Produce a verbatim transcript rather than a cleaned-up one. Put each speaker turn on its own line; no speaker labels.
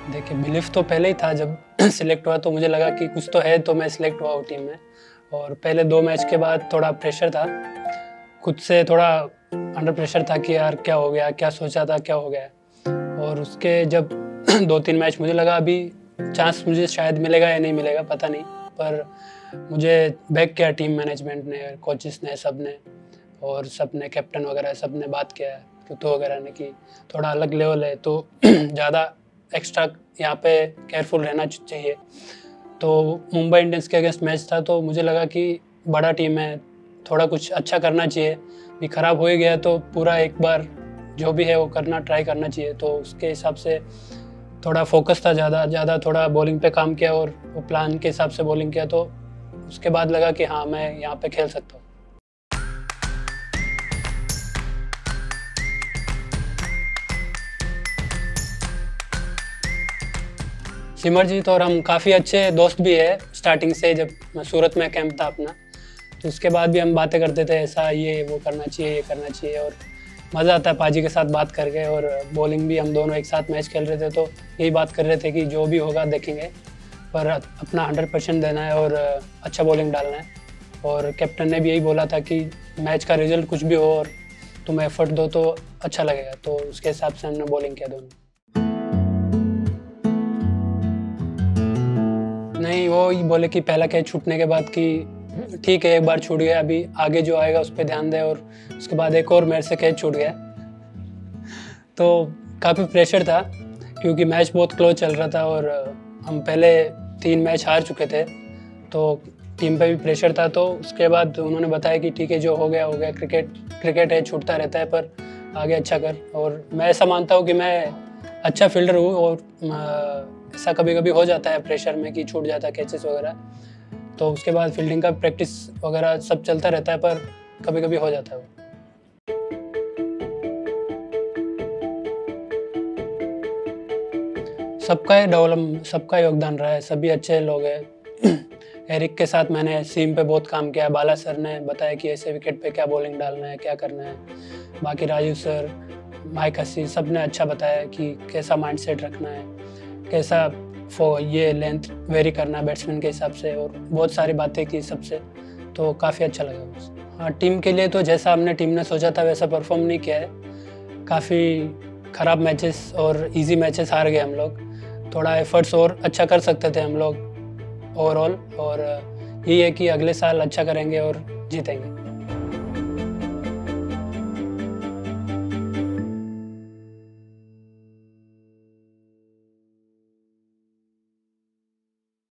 देखिए, बिलीफ तो पहले ही था। जब सिलेक्ट हुआ तो मुझे लगा कि कुछ तो है, तो मैं सिलेक्ट हुआ हूँ टीम में। और पहले दो मैच के बाद थोड़ा प्रेशर था, खुद से थोड़ा अंडर प्रेशर था कि यार क्या हो गया, क्या सोचा था, क्या हो गया। और उसके जब दो तीन मैच मुझे लगा अभी चांस मुझे शायद मिलेगा या नहीं मिलेगा, पता नहीं। पर मुझे बैक किया टीम मैनेजमेंट ने, कोचेस ने, सब ने, और सब ने, कैप्टन वगैरह सब ने बात किया, क्यूतो वगैरह ने, कि थोड़ा अलग लेवल है तो ज़्यादा एक्स्ट्रा यहाँ पे केयरफुल रहना चाहिए। तो मुंबई इंडियंस के अगेंस्ट मैच था, तो मुझे लगा कि बड़ा टीम है, थोड़ा कुछ अच्छा करना चाहिए। भी ख़राब हो ही गया तो पूरा एक बार जो भी है वो करना ट्राई करना चाहिए। तो उसके हिसाब से थोड़ा फोकस था, ज़्यादा ज़्यादा थोड़ा बॉलिंग पे काम किया और वो प्लान के हिसाब से बॉलिंग किया। तो उसके बाद लगा कि हाँ, मैं यहाँ पे खेल सकता हूँ। सिमरजीत और हम काफ़ी अच्छे दोस्त भी है स्टार्टिंग से। जब सूरत में कैंप था अपना, तो उसके बाद भी हम बातें करते थे, ऐसा ये वो करना चाहिए, ये करना चाहिए। और मज़ा आता है पाजी के साथ बात करके। और बॉलिंग भी हम दोनों एक साथ मैच खेल रहे थे, तो यही बात कर रहे थे कि जो भी होगा देखेंगे, पर अपना हंड्रेड परसेंट देना है और अच्छा बॉलिंग डालना है। और कैप्टन ने भी यही बोला था कि मैच का रिजल्ट कुछ भी हो और तुम एफर्ट दो तो अच्छा लगेगा। तो उसके हिसाब से हमने बॉलिंग किया दोनों। नहीं, वो ही बोले कि पहला कैच छूटने के बाद कि ठीक है, एक बार छूट गया, अभी आगे जो आएगा उस पर ध्यान दे। और उसके बाद एक और मेरे से कैच छूट गया, तो काफ़ी प्रेशर था क्योंकि मैच बहुत क्लोज चल रहा था और हम पहले तीन मैच हार चुके थे, तो टीम पे भी प्रेशर था। तो उसके बाद उन्होंने बताया कि ठीक है, जो हो गया हो गया, क्रिकेट क्रिकेट है, छूटता रहता है, पर आगे अच्छा कर। और मैं ऐसा मानता हूँ कि मैं अच्छा फील्डर हूँ और ऐसा कभी कभी हो जाता है प्रेशर में कि छूट जाता है कैचेस वगैरह। तो उसके बाद फील्डिंग का प्रैक्टिस वगैरह सब चलता रहता है, पर कभी कभी हो जाता है वो। सबका डेवलप सबका योगदान रहा है, सभी अच्छे लोग हैं। एरिक के साथ मैंने सीम पे बहुत काम किया। बाला सर ने बताया कि ऐसे विकेट पे क्या बॉलिंग डालना है, क्या करना है। बाकी राजीव सर, माइक हसी, सब ने अच्छा बताया कि कैसा माइंडसेट रखना है, कैसा फो ये लेंथ वेरी करना है बैट्समैन के हिसाब से, और बहुत सारी बातें की सबसे। तो काफ़ी अच्छा लगा मुझे। हाँ, टीम के लिए तो जैसा हमने टीम ने सोचा था वैसा परफॉर्म नहीं किया है। काफ़ी ख़राब मैचेस और इजी मैचेस हार गए हम लोग। थोड़ा एफर्ट्स और अच्छा कर सकते थे हम लोग ओवरऑल। और यही है कि अगले साल अच्छा करेंगे और जीतेंगे।